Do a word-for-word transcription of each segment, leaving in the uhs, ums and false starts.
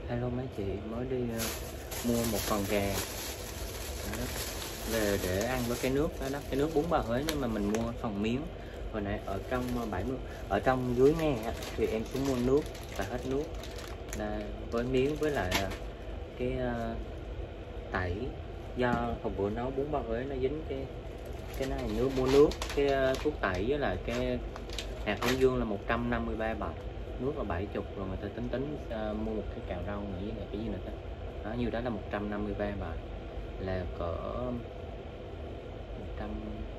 Hello mấy chị, mới đi uh, mua một con gà đó, về để ăn với cái nước đó, đó cái nước bún bò Huế, nhưng mà mình mua phần miếng. Hồi nãy ở trong bảy mươi ở trong dưới nghe thì em xuống mua nước và hết nước là với miếng với lại cái uh, tẩy, do hôm bữa nấu bún bò Huế nó dính cái cái này nước, mua nước cái uh, thuốc tẩy với lại cái hạt hướng dương là một trăm năm mươi ba bạc, nước là bảy mươi, rồi người ta tính tính uh, mua một cái cào rau nữa với lại cái gì nữa đó, đó như đó là một trăm năm mươi ba bạc, là cỡ một trăm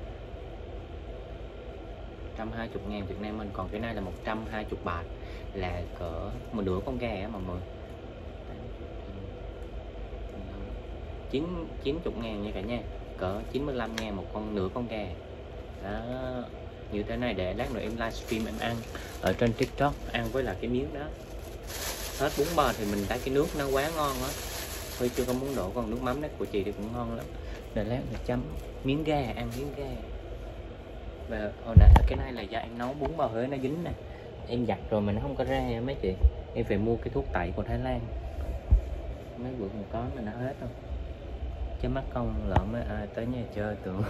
trăm hai mươi ngàn Việt Nam mình. Còn cái này là một trăm hai mươi bạc, là cỡ một nửa con gà á mọi người, chín chín mươi ngàn nha cả nhà, cỡ chín mươi lăm ngàn một con, nửa con gà đó. Như thế này để lát nữa em livestream em ăn ở trên TikTok, ăn với lại cái miếng đó. Hết bún bò thì mình thấy cái nước nó quá ngon á, hơi chưa có muốn đổ, còn nước mắm đấy của chị thì cũng ngon lắm. Để lát mình chấm miếng gà, ăn miếng gà. Và hồi nãy cái này là do em nấu bún bò Huế nó dính nè, em giặt rồi mà nó không có ra mấy chị, em phải mua cái thuốc tẩy của Thái Lan. Mấy bữa mình có mà nó hết không, chứ mắc công lỡ mấy ai tới nhà chơi tưởng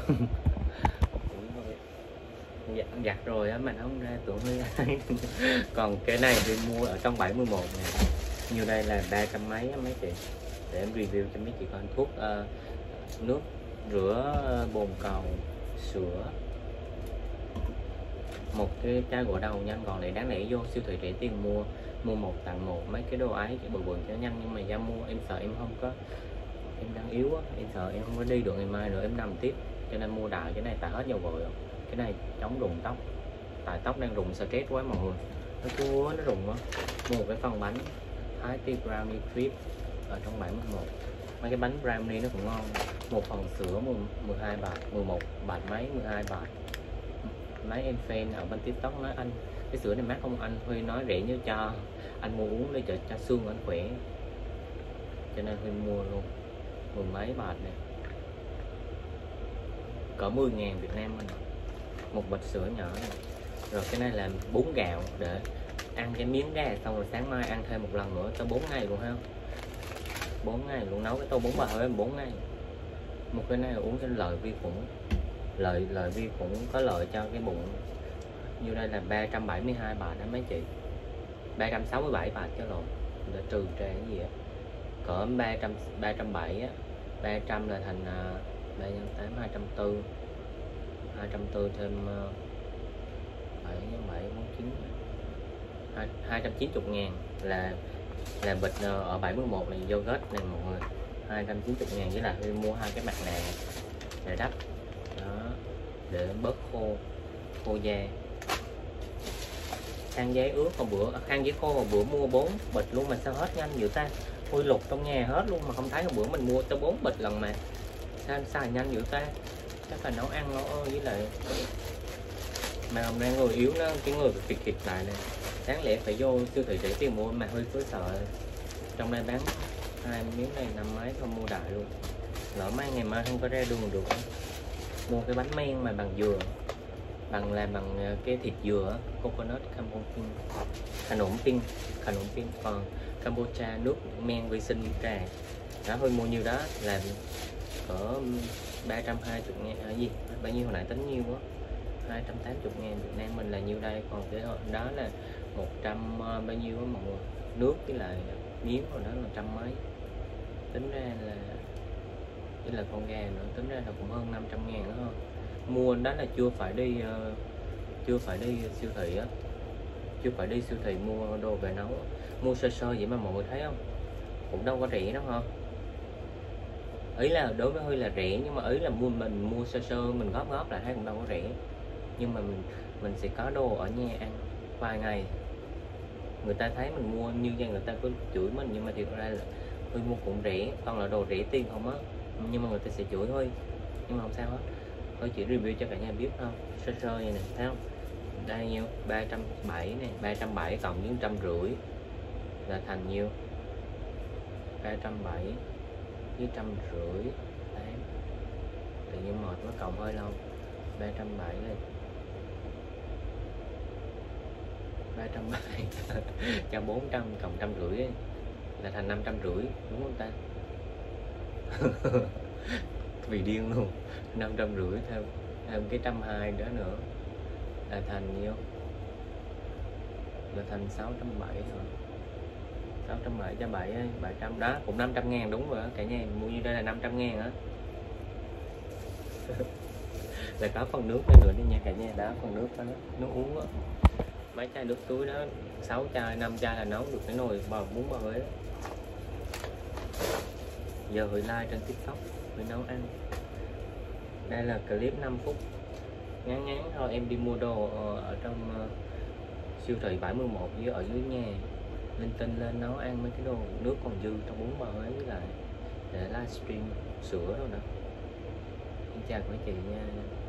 giặt rồi á mà nó không ra tưởng hơi ai. Còn cái này thì mua ở trong bảy mươi mốt này, như đây là ba trăm mấy á mấy chị, để em review cho mấy chị coi. Thuốc uh, nước rửa bồn cầu, sữa, một cái chai gội đầu nhanh. Còn lại đáng lẽ vô siêu thị rẻ tiền mua mua một tặng một mấy cái đồ ấy bự bự cho nhanh, nhưng mà ra mua em sợ em không có, em đang yếu á, em sợ em không có đi được ngày mai nữa em nằm tiếp, cho nên mua đại cái này tại hết dầu gội rồi. Cái này chống rụng tóc, tại tóc đang rụng stress quá mọi người, nó chua nó rụng á. Mua một cái phần bánh Thái Ti brownie trip ở trong bảy mươi mốt, mấy cái bánh brownie nó cũng ngon. Một phần sữa mười hai bạc, mười một bạc mấy, mười hai bạc. Mấy em fan ở bên TikTok nói anh cái sữa này mát không anh, Huy nói rẻ như cho anh mua uống để cho, cho xương anh khỏe, cho nên Huy mua luôn mười mấy bạc này, cỡ mười ngàn Việt Nam mình, một bịch sữa nhỏ này. Rồi cái này là bún gạo để ăn cái miếng gà xong rồi sáng mai ăn thêm một lần nữa tới bốn ngày luôn ha, bốn ngày luôn, nấu cái tô bún bò Huế bốn ngày. Một cái này là uống cho lợi vi khuẩn, lợi lợi vi khuẩn có lợi cho cái bụng. Như đây là ba trăm bảy mươi hai bạc đó mấy chị, ba trăm sáu mươi bảy bạc cho lộn, để trừ ra cái gì á, cỡ ba trăm ba trăm bảy á, ba trăm là thành ba nhân tám, hai trăm tư, hai trăm tư thêm bảy nhân bảy, bốn chín, hai trăm chín mươi ngàn là là bịch ở bảy mươi mốt này, yogurt này mọi người, hai trăm chín mươi ngàn. Với lại Huy mua hai cái mặt nạ để đắp đó, để bớt khô khô da. Khăn giấy ướt hồi bữa, khăn giấy khô hồi bữa mua bốn bịch luôn mà sao hết nhanh dữ ta. Huy lục trong nhà hết luôn mà không thấy. Hồi bữa mình mua tới bốn bịch lần mà sao xài nhanh dữ ta, chắc phải nấu ăn nó với lại mà hôm nay người yếu nó, cái người kịch kịch lại này, đáng lẽ phải vô siêu thị để tiền mua mà Huy cứ sợ trong đây bán hai miếng này năm mấy không mua đại luôn, lỡ mai ngày mai không có ra đường được. Mua cái bánh men mà bằng dừa, bằng làm bằng cái thịt dừa, coconut campuchia, khả nổm pin, khả nổm pin. Còn Campuchia nước men vi sinh trà đó, Huy mua nhiêu đó là cỡ ba trăm hai mươi ngàn ở gì bao nhiêu hồi nãy tính nhiêu quá, hai trăm tám mươi ngàn Việt Nam mình là nhiêu đây. Còn cái đó là một trăm bao nhiêu á mọi người, nước với lại miếng rồi đó là trăm mấy, tính ra là với là con gà nữa, tính ra là cũng hơn năm trăm ngàn nữa thôi. Mua đó là chưa phải đi uh, chưa phải đi siêu thị á, chưa phải đi siêu thị mua đồ về nấu, mua sơ sơ vậy mà mọi người thấy không, cũng đâu có rẻ đâu ha. Ý là đối với Huy là rẻ, nhưng mà ý là mua mình mua sơ sơ mình góp góp lại thấy cũng đâu có rẻ, nhưng mà mình mình sẽ có đồ ở nhà ăn vài ngày, người ta thấy mình mua như vậy người ta cứ chửi mình, nhưng mà thiệt ra là Huy mua cũng rẻ, toàn là đồ rẻ tiền không á, nhưng mà người ta sẽ chửi Huy, nhưng mà không sao hết. Tôi chỉ review cho cả nhà biết không, sơ sơ vậy nè, thấy không, đây nhiêu ba trăm bảy mươi này, ba trăm bảy mươi cộng với một trăm rưỡi là thành nhiêu, ba trăm bảy mươi với trăm rưỡi tám, tự nhiên mệt nó cộng hơi lâu, ba trăm bảy mươi ba trăm bảy mươi cho bốn trăm cộng trăm rưỡi là thành năm trăm rưỡi đúng không ta? Vì điên luôn, năm trăm rưỡi thêm thêm cái trăm hai đó nữa là thành nhiêu? Là thành sáu trăm bảy rồi, sáu trăm bảy cho bảy bảy trăm đó cũng năm trăm ngàn đúng rồi cả nhà, mua như đây là năm trăm ngàn á. Là có phần nước đây nữa đi nha cả nhà, đó phần nước đó, nước uống á, mấy chai nước túi đó, sáu chai năm chai là nấu được cái nồi bò bún bò Huế. Giờ Huệ like trên TikTok Huệ nấu ăn. Đây là clip năm phút ngắn ngắn thôi, em đi mua đồ ở trong uh, siêu thị bảy mươi mốt với ở dưới nhà, linh tinh lên nấu ăn mấy cái đồ, nước còn dư trong bún bò Huế với lại để livestream sữa đâu nữa. Xin chào quý chị nha.